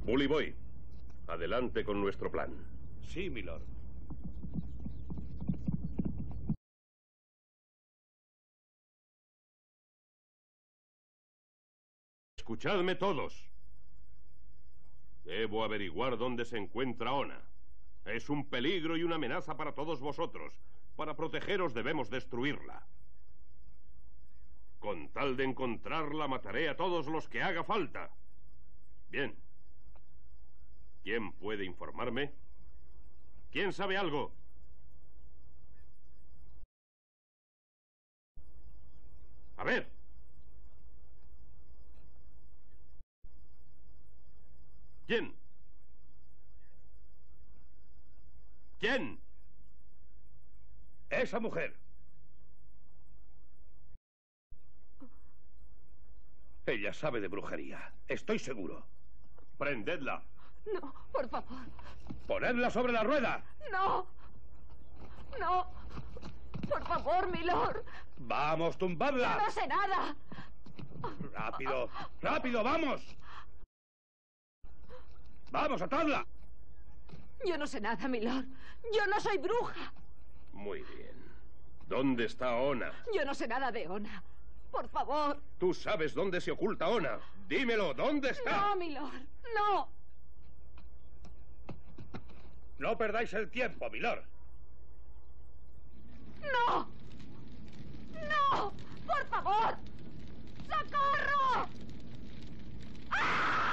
Bully Boy, adelante con nuestro plan. Sí, milord. Escuchadme todos. Debo averiguar dónde se encuentra Ona. Es un peligro y una amenaza para todos vosotros. Para protegeros debemos destruirla. Con tal de encontrarla, mataré a todos los que haga falta. Bien. ¿Quién puede informarme? ¿Quién sabe algo? A ver. ¿Quién? ¿Quién? Esa mujer. Ella sabe de brujería. Estoy seguro. Prendedla. No, por favor. ¡Ponedla sobre la rueda! No. No. Por favor, milord. ¡Vamos, tumbadla! No sé nada. ¡Rápido! ¡Rápido, vamos! ¡Vamos, atadla! Yo no sé nada, milord. Yo no soy bruja. Muy bien. ¿Dónde está Ona? Yo no sé nada de Ona. Por favor. Tú sabes dónde se oculta Ona. Dímelo, ¿dónde está? No, milord. No. No perdáis el tiempo, milord. ¡No! ¡No! ¡Por favor! ¡Socorro! ¡Ah!